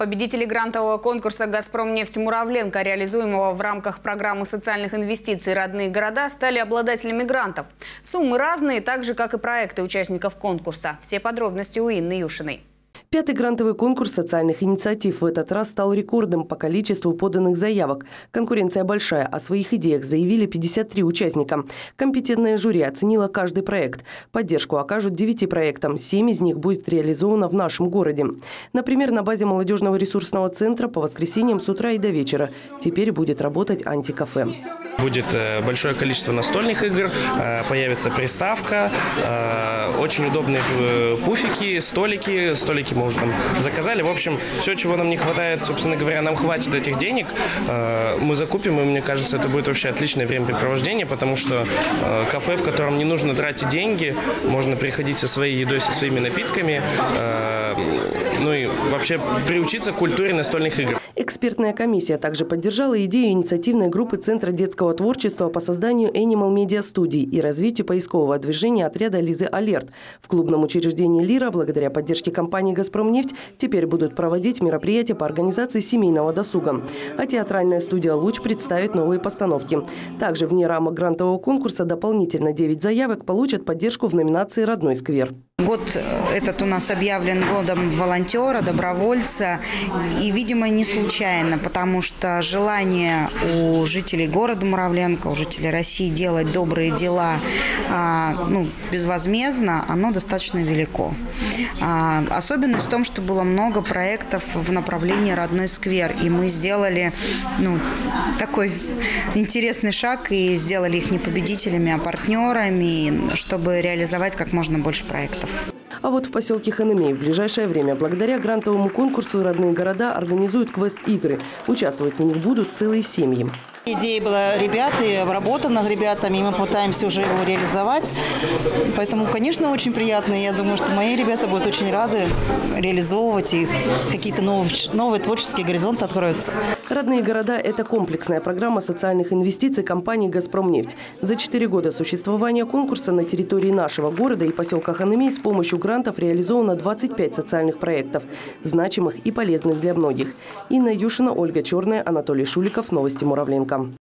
Победители грантового конкурса «Газпромнефть Муравленко», реализуемого в рамках программы социальных инвестиций «Родные города», стали обладателями грантов. Суммы разные, так же, как и проекты участников конкурса. Все подробности у Инны Юшиной. Пятый грантовый конкурс социальных инициатив в этот раз стал рекордом по количеству поданных заявок. Конкуренция большая. О своих идеях заявили 53 участника. Компетентное жюри оценило каждый проект. Поддержку окажут 9 проектам. 7 из них будет реализовано в нашем городе. Например, на базе молодежного ресурсного центра по воскресеньям с утра и до вечера. Теперь будет работать антикафе. Будет большое количество настольных игр, появится приставка, очень удобные пуфики, столики мы уже там заказали. В общем, все, чего нам не хватает, собственно говоря, нам хватит этих денег, мы закупим, и мне кажется, это будет вообще отличное времяпрепровождение, потому что кафе, в котором не нужно тратить деньги, можно приходить со своей едой, со своими напитками, ну и вообще приучиться к культуре настольных игр. Экспертная комиссия также поддержала идею инициативной группы Центра детского творчества по созданию Animal Media Studio и развитию поискового движения отряда Лизы Алерт. В клубном учреждении «Лира» благодаря поддержке компании «Газпромнефть» теперь будут проводить мероприятия по организации семейного досуга. А театральная студия «Луч» представит новые постановки. Также вне рамок грантового конкурса дополнительно 9 заявок получат поддержку в номинации «Родной сквер». Год этот у нас объявлен годом волонтера, добровольца. И, видимо, не случайно, потому что желание у жителей города Муравленко, у жителей России делать добрые дела безвозмездно, оно достаточно велико. Особенность в том, что было много проектов в направлении «Родной сквер». И мы сделали такой интересный шаг и сделали их не победителями, а партнерами, чтобы реализовать как можно больше проектов. А вот в поселке Ханемей в ближайшее время благодаря грантовому конкурсу «Родные города» организуют квест-игры. Участвовать в них будут целые семьи. Идея была ребят, и обработана с ребятами, и мы пытаемся уже его реализовать. Поэтому, конечно, очень приятно. Я думаю, что мои ребята будут очень рады реализовывать их. Какие-то новые творческие горизонты откроются. «Родные города» – это комплексная программа социальных инвестиций компании «Газпромнефть». За 4 года существования конкурса на территории нашего города и поселка Ханемей с помощью грантов реализовано 25 социальных проектов, значимых и полезных для многих. Инна Юшина, Ольга Черная, Анатолий Шуликов. Новости Муравленко.